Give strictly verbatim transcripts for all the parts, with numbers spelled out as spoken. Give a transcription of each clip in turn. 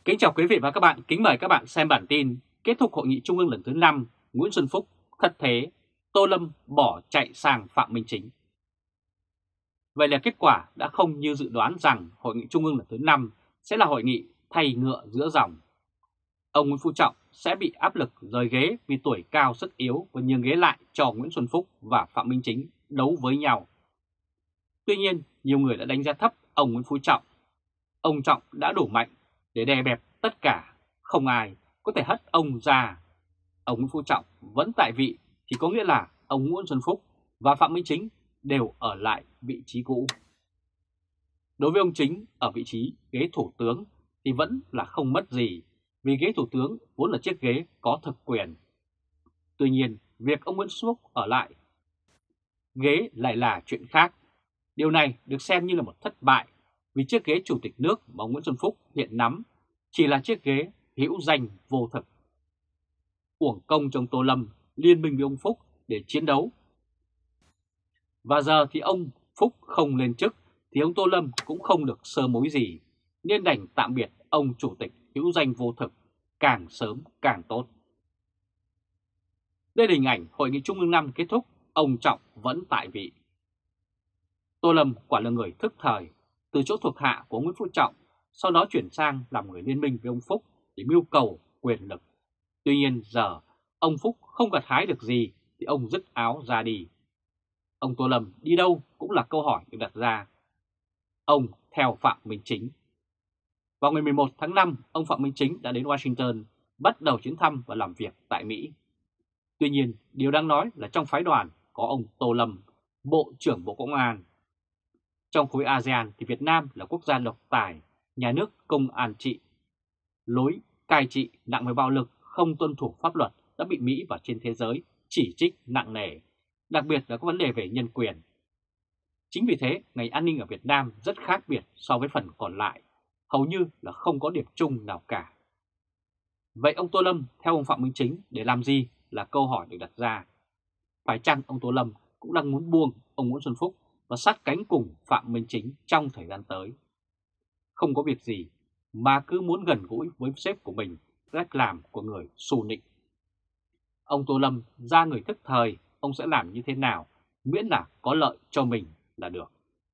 Kính chào quý vị và các bạn, kính mời các bạn xem bản tin kết thúc Hội nghị Trung ương lần thứ năm, Nguyễn Xuân Phúc thất thế, Tô Lâm bỏ chạy sang Phạm Minh Chính. Vậy là kết quả đã không như dự đoán rằng Hội nghị Trung ương lần thứ năm sẽ là hội nghị thay ngựa giữa dòng. Ông Nguyễn Phú Trọng sẽ bị áp lực rời ghế vì tuổi cao sức yếu và nhường ghế lại cho Nguyễn Xuân Phúc và Phạm Minh Chính đấu với nhau. Tuy nhiên, nhiều người đã đánh giá thấp ông Nguyễn Phú Trọng. Ông Trọng đã đủ mạnh để đè bẹp tất cả, không ai có thể hất ông ra. Ông Nguyễn Phú Trọng vẫn tại vị thì có nghĩa là ông Nguyễn Xuân Phúc và Phạm Minh Chính đều ở lại vị trí cũ. Đối với ông Chính ở vị trí ghế thủ tướng thì vẫn là không mất gì, vì ghế thủ tướng vốn là chiếc ghế có thực quyền. Tuy nhiên, việc ông Nguyễn Xuân Phúc ở lại ghế lại là chuyện khác. Điều này được xem như là một thất bại, vì chiếc ghế chủ tịch nước mà ông Nguyễn Xuân Phúc hiện nắm chỉ là chiếc ghế hữu danh vô thực. Uổng công trong Tô Lâm liên minh với ông Phúc để chiến đấu. Và giờ thì ông Phúc không lên chức thì ông Tô Lâm cũng không được sơ mối gì, nên đành tạm biệt ông chủ tịch hữu danh vô thực, càng sớm càng tốt. Đây là hình ảnh Hội nghị Trung ương năm kết thúc, ông Trọng vẫn tại vị. Tô Lâm quả là người thức thời, từ chỗ thuộc hạ của Nguyễn Phú Trọng, sau đó chuyển sang làm người liên minh với ông Phúc để mưu cầu quyền lực. Tuy nhiên giờ ông Phúc không gặt hái được gì thì ông dứt áo ra đi. Ông Tô Lâm đi đâu cũng là câu hỏi được đặt ra. Ông theo Phạm Minh Chính. Vào ngày mười một tháng năm, ông Phạm Minh Chính đã đến Washington bắt đầu chuyến thăm và làm việc tại Mỹ. Tuy nhiên, điều đáng nói là trong phái đoàn có ông Tô Lâm, Bộ trưởng Bộ Công an. Trong khối a sê an thì Việt Nam là quốc gia độc tài, nhà nước công an trị. Lối cai trị nặng về bạo lực, không tuân thủ pháp luật đã bị Mỹ và trên thế giới chỉ trích nặng nề, đặc biệt là các vấn đề về nhân quyền. Chính vì thế, ngành an ninh ở Việt Nam rất khác biệt so với phần còn lại, hầu như là không có điểm chung nào cả. Vậy ông Tô Lâm theo ông Phạm Minh Chính để làm gì là câu hỏi được đặt ra. Phải chăng ông Tô Lâm cũng đang muốn buông ông Nguyễn Xuân Phúc và sát cánh cùng Phạm Minh Chính trong thời gian tới? Không có việc gì mà cứ muốn gần gũi với sếp của mình, cách làm của người xù nịnh. Ông Tô Lâm ra người thức thời, ông sẽ làm như thế nào miễn là có lợi cho mình là được.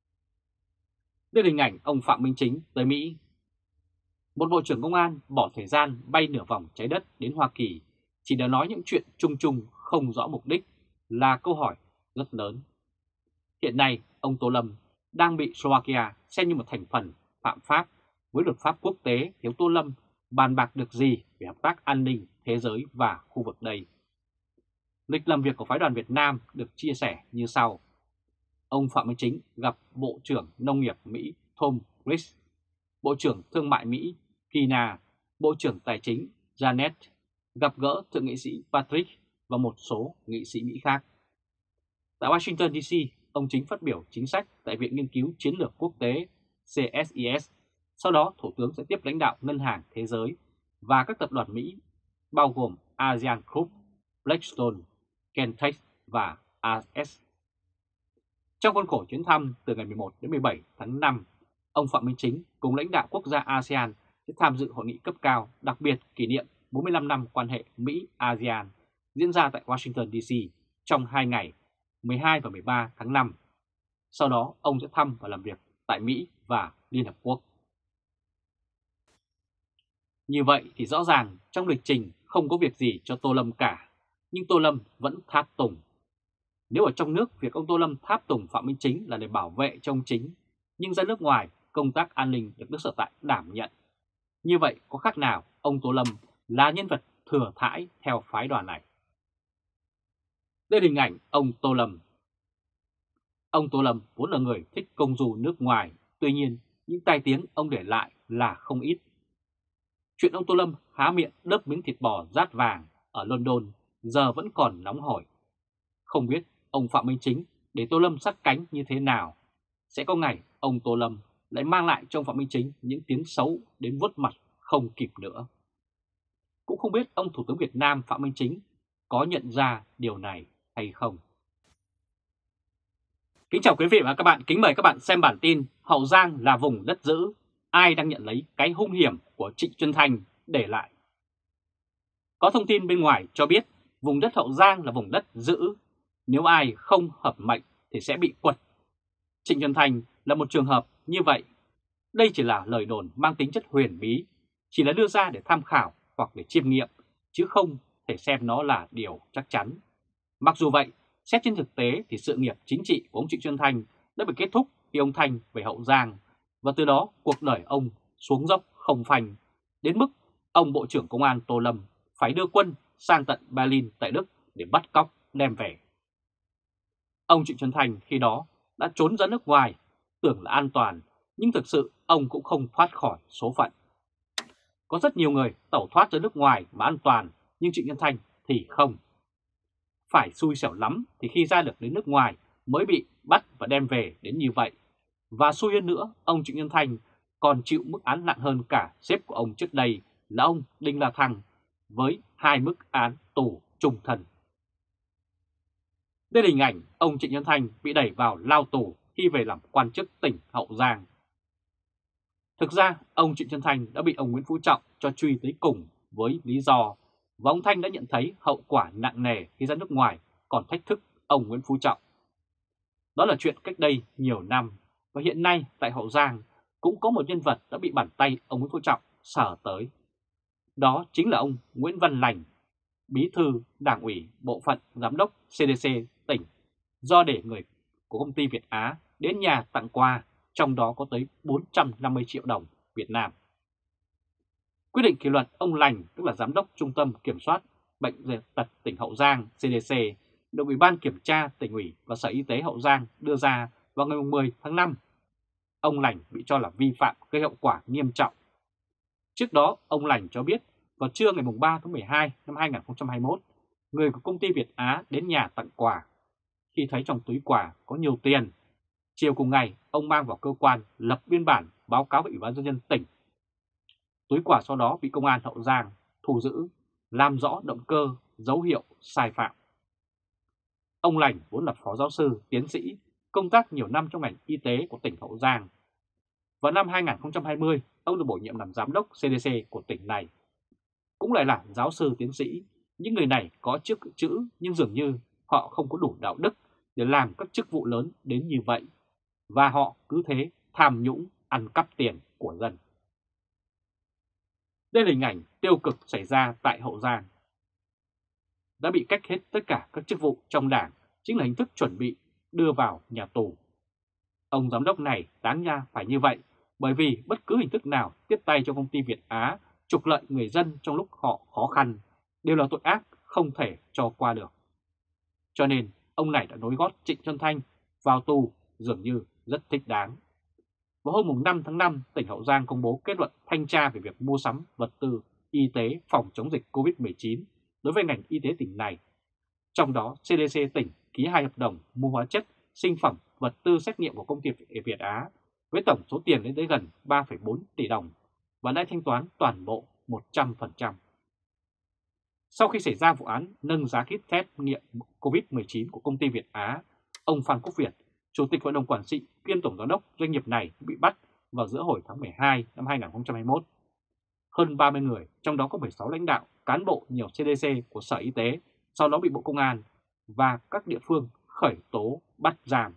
Đây là hình ảnh ông Phạm Minh Chính tới Mỹ. Một bộ trưởng công an bỏ thời gian bay nửa vòng trái đất đến Hoa Kỳ chỉ để nói những chuyện chung chung không rõ mục đích là câu hỏi rất lớn. Hiện nay, ông Tô Lâm đang bị Slovakia xem như một thành phần phạm pháp với luật pháp quốc tế, thì ông Tô Lâm bàn bạc được gì về hợp tác an ninh thế giới và khu vực đây? Lịch làm việc của phái đoàn Việt Nam được chia sẻ như sau. Ông Phạm Minh Chính gặp Bộ trưởng Nông nghiệp Mỹ Tom Rich, Bộ trưởng Thương mại Mỹ Kina, Bộ trưởng Tài chính Janet, gặp gỡ Thượng nghị sĩ Patrick và một số nghị sĩ Mỹ khác. Tại Washington đê xê, ông Chính phát biểu chính sách tại Viện Nghiên cứu Chiến lược Quốc tế C S I S. Sau đó, Thủ tướng sẽ tiếp lãnh đạo Ngân hàng Thế giới và các tập đoàn Mỹ, bao gồm ASEAN Group, Blackstone, Kentech và a ét. Trong khuôn khổ chuyến thăm từ ngày mười một đến mười bảy tháng năm, ông Phạm Minh Chính cùng lãnh đạo quốc gia a sê an sẽ tham dự hội nghị cấp cao đặc biệt kỷ niệm bốn mươi lăm năm quan hệ Mỹ-a sê an diễn ra tại Washington đê xê trong hai ngày mười hai và mười ba tháng năm. Sau đó, ông sẽ thăm và làm việc tại Mỹ và Liên Hợp Quốc. Như vậy thì rõ ràng trong lịch trình không có việc gì cho Tô Lâm cả, nhưng Tô Lâm vẫn tháp tùng. Nếu ở trong nước, việc ông Tô Lâm tháp tùng Phạm Minh Chính là để bảo vệ cho ông Chính, nhưng ra nước ngoài, công tác an ninh được nước sở tại đảm nhận. Như vậy có khác nào ông Tô Lâm là nhân vật thừa thãi theo phái đoàn này? Đây là hình ảnh ông Tô Lâm. Ông Tô Lâm vốn là người thích công du nước ngoài, tuy nhiên những tai tiếng ông để lại là không ít. Chuyện ông Tô Lâm há miệng đớp miếng thịt bò rát vàng ở London giờ vẫn còn nóng hổi. Không biết ông Phạm Minh Chính để Tô Lâm sát cánh như thế nào. Sẽ có ngày ông Tô Lâm lại mang lại cho ông Phạm Minh Chính những tiếng xấu đến vuốt mặt không kịp nữa. Cũng không biết ông Thủ tướng Việt Nam Phạm Minh Chính có nhận ra điều này hay không. Kính chào quý vị và các bạn, kính mời các bạn xem bản tin Hậu Giang là vùng đất giữ, ai đang nhận lấy cái hung hiểm của Trịnh Xuân Thanh để lại. Có thông tin bên ngoài cho biết vùng đất Hậu Giang là vùng đất giữ, nếu ai không hợp mệnh thì sẽ bị quật. Trịnh Xuân Thanh là một trường hợp như vậy. Đây chỉ là lời đồn mang tính chất huyền bí, chỉ là đưa ra để tham khảo hoặc để chiêm nghiệm, chứ không thể xem nó là điều chắc chắn. Mặc dù vậy, xét trên thực tế thì sự nghiệp chính trị của ông Trịnh Xuân Thanh đã bị kết thúc khi ông Thanh về Hậu Giang, và từ đó cuộc đời ông xuống dốc không phanh, đến mức ông Bộ trưởng Công an Tô Lâm phải đưa quân sang tận Berlin tại Đức để bắt cóc đem về. Ông Trịnh Xuân Thanh khi đó đã trốn ra nước ngoài, tưởng là an toàn, nhưng thực sự ông cũng không thoát khỏi số phận. Có rất nhiều người tẩu thoát ra nước ngoài mà an toàn, nhưng Trịnh Xuân Thanh thì không. Phải xui xẻo lắm thì khi ra được đến nước ngoài mới bị bắt và đem về đến như vậy. Và xui hơn nữa, ông Trịnh Xuân Thanh còn chịu mức án nặng hơn cả sếp của ông trước đây là ông Đinh La Thăng, với hai mức án tù chung thân. Đây là hình ảnh ông Trịnh Xuân Thanh bị đẩy vào lao tù khi về làm quan chức tỉnh Hậu Giang. Thực ra, ông Trịnh Xuân Thanh đã bị ông Nguyễn Phú Trọng cho truy tới cùng với lý do, và ông Thanh đã nhận thấy hậu quả nặng nề khi ra nước ngoài còn thách thức ông Nguyễn Phú Trọng. Đó là chuyện cách đây nhiều năm, và hiện nay tại Hậu Giang cũng có một nhân vật đã bị bàn tay ông Nguyễn Phú Trọng sờ tới. Đó chính là ông Nguyễn Văn Lành, bí thư Đảng ủy Bộ phận Giám đốc xê đê xê tỉnh, do để người của công ty Việt Á đến nhà tặng quà, trong đó có tới bốn trăm năm mươi triệu đồng Việt Nam. Quyết định kỷ luật ông Lành, tức là Giám đốc Trung tâm Kiểm soát Bệnh tật tỉnh Hậu Giang xê đê xê, được Ủy ban Kiểm tra Tỉnh ủy và Sở Y tế Hậu Giang đưa ra vào ngày mười tháng năm. Ông Lành bị cho là vi phạm gây hậu quả nghiêm trọng. Trước đó, ông Lành cho biết vào trưa ngày ba tháng mười hai năm hai nghìn không trăm hai mươi mốt, người của công ty Việt Á đến nhà tặng quà. Khi thấy trong túi quà có nhiều tiền, chiều cùng ngày ông mang vào cơ quan lập biên bản báo cáo với Ủy ban nhân dân tỉnh. Túi quà sau đó bị công an Hậu Giang thu giữ, làm rõ động cơ, dấu hiệu sai phạm. Ông Lành vốn là phó giáo sư, tiến sĩ, công tác nhiều năm trong ngành y tế của tỉnh Hậu Giang. Vào năm hai nghìn không trăm hai mươi, ông được bổ nhiệm làm giám đốc xê đê xê của tỉnh này. Cũng lại là giáo sư tiến sĩ, những người này có chức chữ nhưng dường như họ không có đủ đạo đức để làm các chức vụ lớn đến như vậy, và họ cứ thế tham nhũng, ăn cắp tiền của dân. Đây là hình ảnh tiêu cực xảy ra tại Hậu Giang. Đã bị cách hết tất cả các chức vụ trong đảng, chính là hình thức chuẩn bị đưa vào nhà tù. Ông giám đốc này đáng ra phải như vậy, bởi vì bất cứ hình thức nào tiếp tay cho công ty Việt Á trục lợi người dân trong lúc họ khó khăn đều là tội ác không thể cho qua được. Cho nên ông này đã nối gót Trịnh Xuân Thanh vào tù dường như rất thích đáng. Vào hôm năm tháng năm, tỉnh Hậu Giang công bố kết luận thanh tra về việc mua sắm vật tư y tế phòng chống dịch Covid mười chín đối với ngành y tế tỉnh này. Trong đó, xê đê xê tỉnh ký hai hợp đồng mua hóa chất, sinh phẩm, vật tư xét nghiệm của công ty Việt Á với tổng số tiền lên tới gần ba phẩy bốn tỷ đồng và đã thanh toán toàn bộ một trăm phần trăm. Sau khi xảy ra vụ án nâng giá kit test nghiệm Covid mười chín của công ty Việt Á, ông Phan Quốc Việt, Chủ tịch Hội đồng Quản trị kiêm Tổng Giám đốc doanh nghiệp này bị bắt vào giữa hồi tháng mười hai năm hai nghìn không trăm hai mươi mốt. Hơn ba mươi người, trong đó có mười sáu lãnh đạo, cán bộ nhiều xê đê xê của Sở Y tế, sau đó bị Bộ Công an và các địa phương khởi tố bắt giam.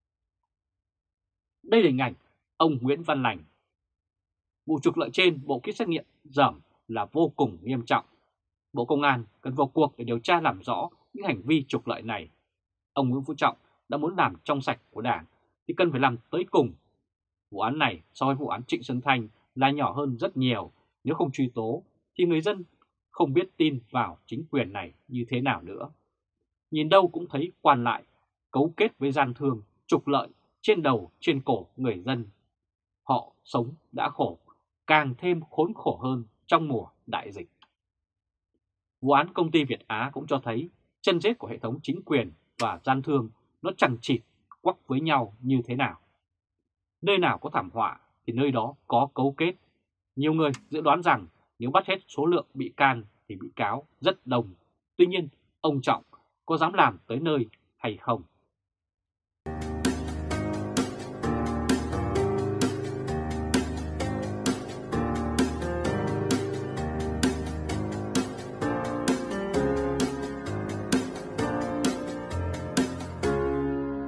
Đây là hình ảnh ông Nguyễn Văn Lành. Vụ trục lợi trên bộ kit xét nghiệm dởm là vô cùng nghiêm trọng. Bộ Công an cần vào cuộc để điều tra làm rõ những hành vi trục lợi này. Ông Nguyễn Phú Trọng đã muốn làm trong sạch của Đảng thì cần phải làm tới cùng. Vụ án này so với vụ án Trịnh Xuân Thanh là nhỏ hơn rất nhiều. Nếu không truy tố thì người dân không biết tin vào chính quyền này như thế nào nữa. Nhìn đâu cũng thấy quan lại cấu kết với gian thương, trục lợi trên đầu trên cổ người dân. Họ sống đã khổ, càng thêm khốn khổ hơn trong mùa đại dịch. Vụ án công ty Việt Á cũng cho thấy chân rết của hệ thống chính quyền và gian thương nó chằng chịt quắc với nhau như thế nào. Nơi nào có thảm họa thì nơi đó có cấu kết. Nhiều người dự đoán rằng nếu bắt hết số lượng bị can thì bị cáo rất đông. Tuy nhiên, ông Trọng có dám làm tới nơi hay không?